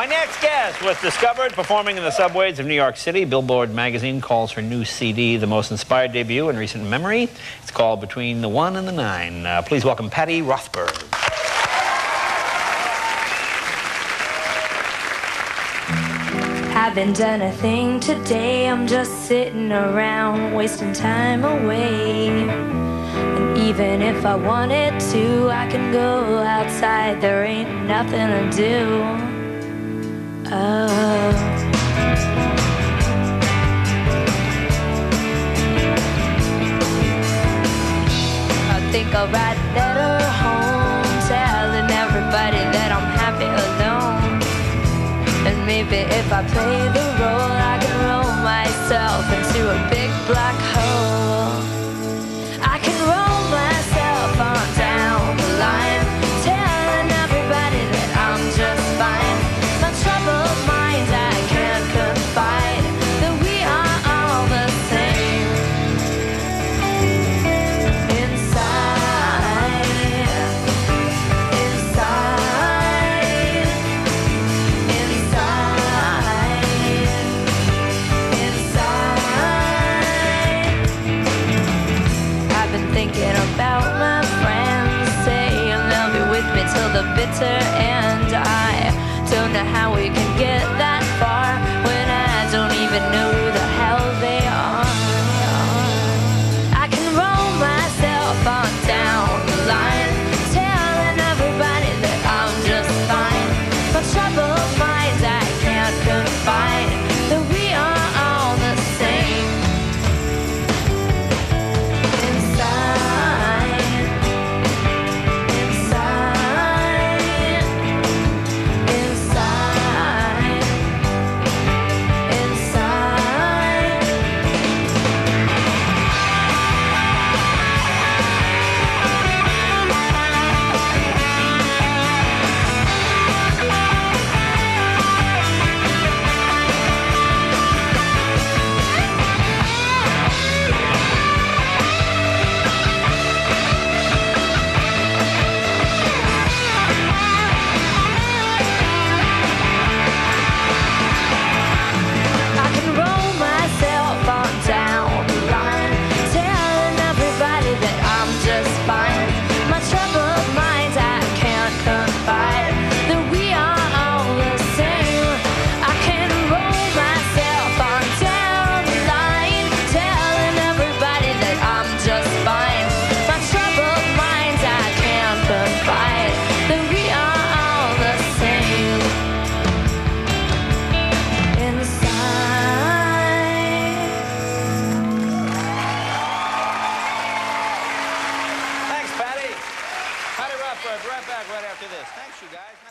next guest was discovered performing in the subways of New York City. Billboard magazine calls her new CD the most inspired debut in recent memory. It's called Between the 1 and the 9. Please welcome Patti Rothberg. Haven't done a thing today, I'm just sitting around wasting time away. And even if I wanted to, I can go outside, there ain't nothing to do. Oh, I think I'll write a letter home, telling everybody that I'm happy alone. And maybe if I play the role, I can roll myself into a big black hole. I can roll myself on down the line, telling everybody that I'm just fine. My troubled mind I can't confide, that we are all the same. Inside, thinking about my friends, saying they'll be with me till the bitter end. I don't know how we can get that far when I don't even know who the hell they are. I can roll myself on down the line, telling everybody that I'm just fine. My troubled mind I can't confide, that we are all the same. Patti Rothberg, right back right after this. Thanks, you guys.